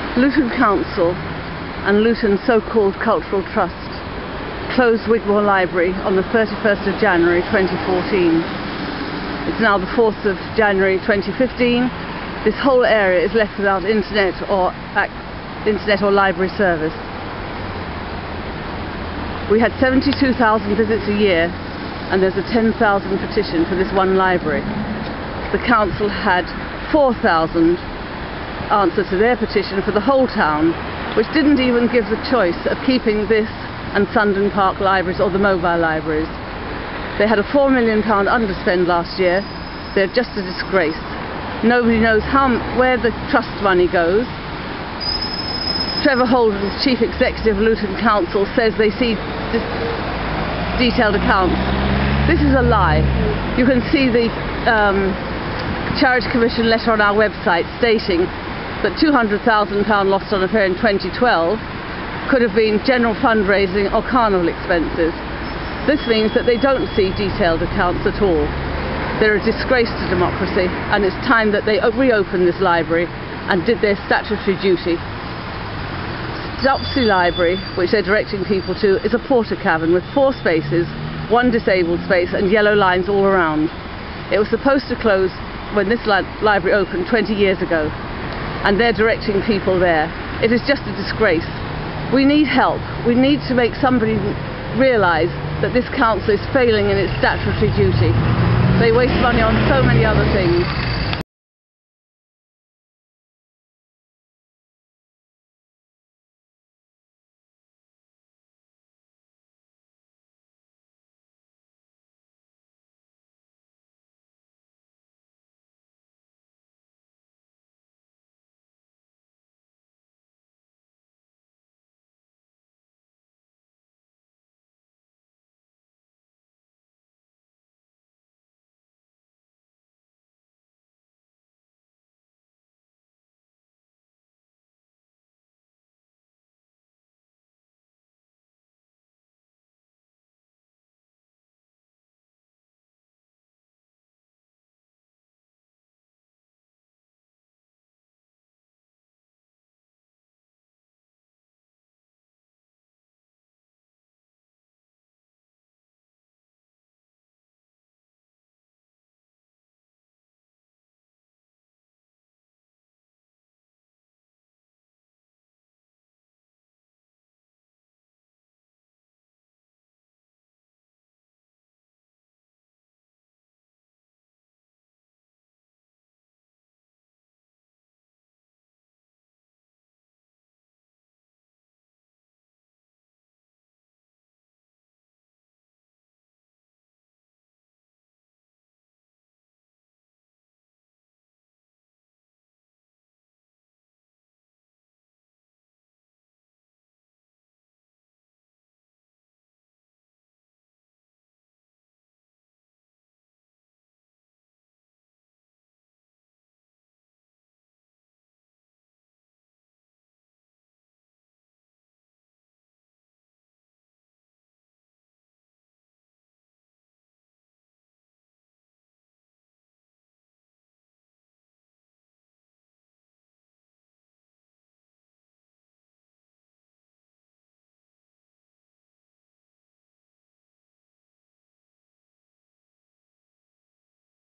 Luton Council and Luton so-called Cultural Trust closed Wigmore Library on the 31st of January 2014. It's now the 4th of January 2015. This whole area is left without internet or library service. We had 72,000 visits a year, and there's a 10,000 petition for this one library. The council had 4,000 answers to their petition for the whole town, which didn't even give the choice of keeping this and Sundon Park libraries or the mobile libraries. They had a £4 million underspend last year. They're just a disgrace. Nobody knows where the trust money goes. Trevor Holden's chief executive of Luton Council says they see detailed accounts. This is a lie. You can see the Charity Commission letter on our website stating that £200,000 lost on a fair in 2012 could have been general fundraising or carnival expenses. This means that they don't see detailed accounts at all. They're a disgrace to democracy, and it's time that they reopen this library and did their statutory duty. Stopsey Library, which they're directing people to, is a porter cabin with 4 spaces, 1 disabled space and yellow lines all around. It was supposed to close when this library opened 20 years ago, and they're directing people there. It is just a disgrace. We need help. We need to make somebody realise that this council is failing in its statutory duty. They waste money on so many other things.